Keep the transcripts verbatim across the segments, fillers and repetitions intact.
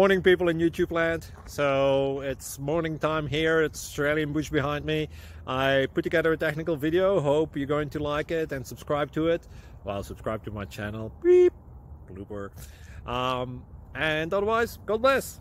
Morning, people in YouTube land. So it's morning time here. It's Australian bush behind me. I put together a technical video. Hope you're going to like it and subscribe to it. Well, subscribe to my channel. Beep. Blooper. Um, and otherwise, God bless.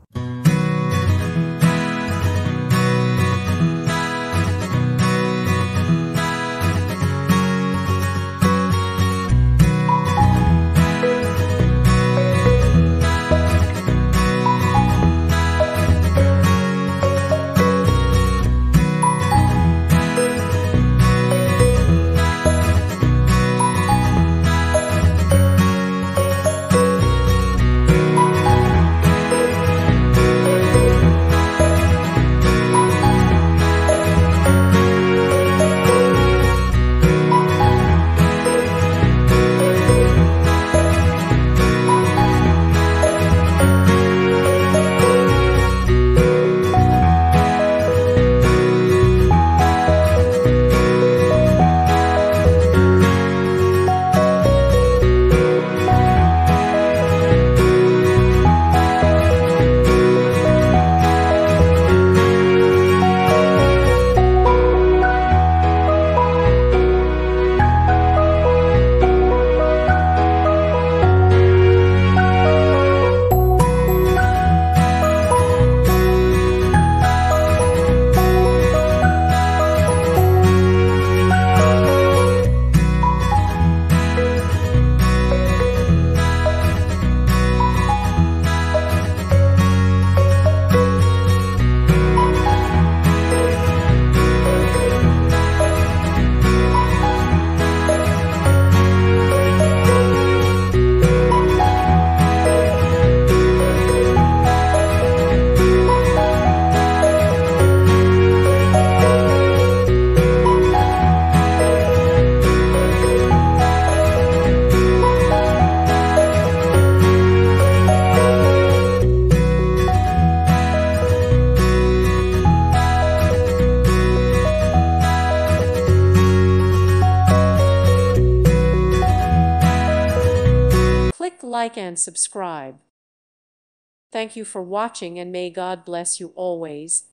Like and subscribe. Thank you for watching, and may God bless you always.